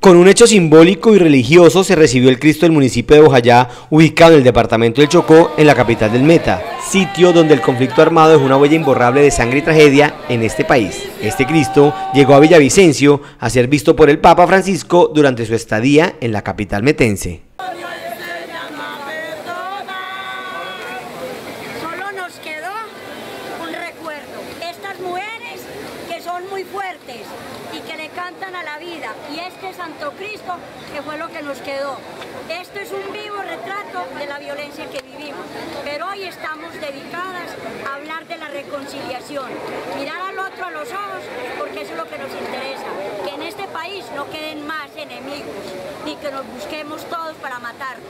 Con un hecho simbólico y religioso se recibió el Cristo del municipio de Bojayá, ubicado en el departamento del Chocó, en la capital del Meta, sitio donde el conflicto armado dejó una huella imborrable de sangre y tragedia en este país. Este Cristo llegó a Villavicencio a ser visto por el Papa Francisco durante su estadía en la capital metense. Solo nos quedó un recuerdo, estas mujeres que son muy fuertes y que le cantan a la vida, y este Santo Cristo que fue lo que nos quedó. Esto es un vivo retrato de la violencia que vivimos, pero hoy estamos dedicadas a hablar de la reconciliación, mirar al otro a los ojos, porque eso es lo que nos interesa, que en este país no queden más enemigos, ni que nos busquemos todos para matarnos.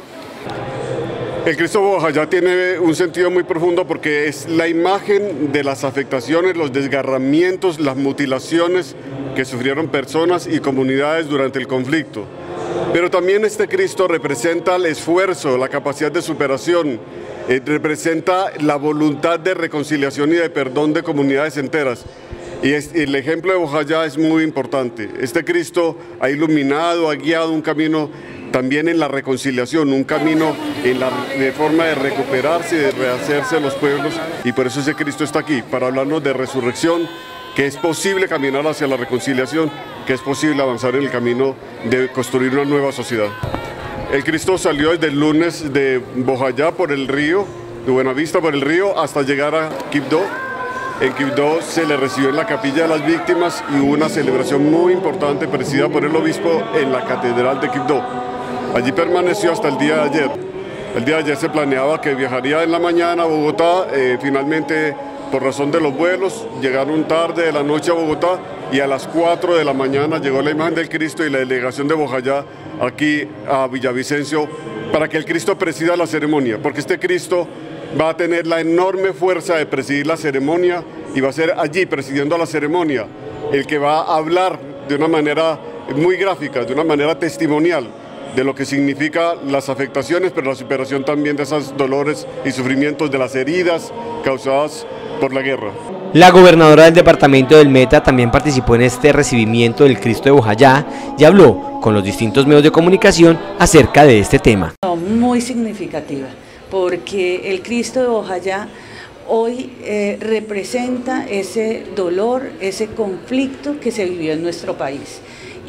El Cristo de Bojayá tiene un sentido muy profundo porque es la imagen de las afectaciones, los desgarramientos, las mutilaciones que sufrieron personas y comunidades durante el conflicto. Pero también este Cristo representa el esfuerzo, la capacidad de superación, representa la voluntad de reconciliación y de perdón de comunidades enteras. Y el ejemplo de Bojayá es muy importante. Este Cristo ha iluminado, ha guiado un camino también en la reconciliación, un camino en la forma de recuperarse y de rehacerse los pueblos. Y por eso ese Cristo está aquí, para hablarnos de resurrección, que es posible caminar hacia la reconciliación, que es posible avanzar en el camino de construir una nueva sociedad. El Cristo salió desde el lunes de Bojayá por el río, de Buenavista por el río, hasta llegar a Quibdó. En Quibdó se le recibió en la capilla de las víctimas y hubo una celebración muy importante presidida por el obispo en la catedral de Quibdó. Allí permaneció hasta el día de ayer. El día de ayer se planeaba que viajaría en la mañana a Bogotá, finalmente por razón de los vuelos llegaron tarde de la noche a Bogotá y a las 4 de la mañana llegó la imagen del Cristo y la delegación de Bojayá aquí a Villavicencio para que el Cristo presida la ceremonia, porque este Cristo va a tener la enorme fuerza de presidir la ceremonia y va a ser allí presidiendo la ceremonia el que va a hablar de una manera muy gráfica, de una manera testimonial de lo que significa las afectaciones, pero la superación también de esos dolores y sufrimientos, de las heridas causadas por la guerra. La gobernadora del departamento del Meta también participó en este recibimiento del Cristo de Bojayá y habló con los distintos medios de comunicación acerca de este tema. Muy significativa, porque el Cristo de Bojayá hoy representa ese dolor, ese conflicto que se vivió en nuestro país.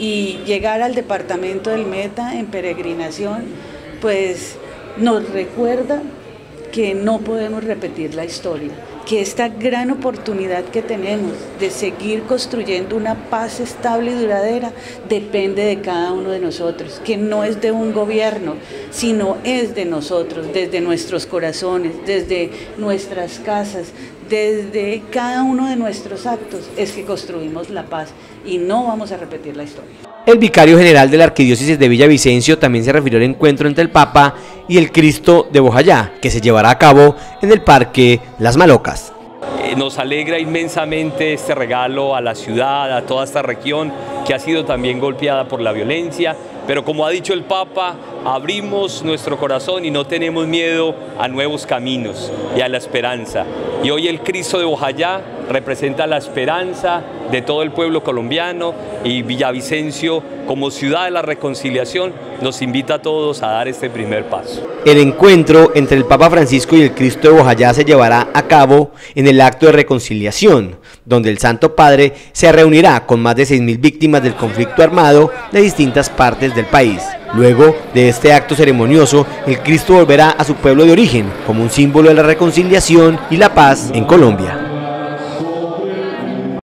Y llegar al departamento del Meta en peregrinación, pues nos recuerda que no podemos repetir la historia, que esta gran oportunidad que tenemos de seguir construyendo una paz estable y duradera depende de cada uno de nosotros, que no es de un gobierno, sino es de nosotros, desde nuestros corazones, desde nuestras casas, desde cada uno de nuestros actos es que construimos la paz y no vamos a repetir la historia. El vicario general de la Arquidiócesis de Villavicencio también se refirió al encuentro entre el Papa y el Cristo de Bojayá, que se llevará a cabo en el Parque Las Malocas. Nos alegra inmensamente este regalo a la ciudad, a toda esta región que ha sido también golpeada por la violencia, pero como ha dicho el Papa, abrimos nuestro corazón y no tenemos miedo a nuevos caminos y a la esperanza. Y hoy el Cristo de Bojayá representa la esperanza de todo el pueblo colombiano, y Villavicencio, como ciudad de la reconciliación, nos invita a todos a dar este primer paso. El encuentro entre el Papa Francisco y el Cristo de Bojayá se llevará a cabo en el acto de reconciliación, donde el Santo Padre se reunirá con más de 6.000 víctimas del conflicto armado de distintas partes del país. Luego de este acto ceremonioso, el Cristo volverá a su pueblo de origen como un símbolo de la reconciliación y la paz en Colombia.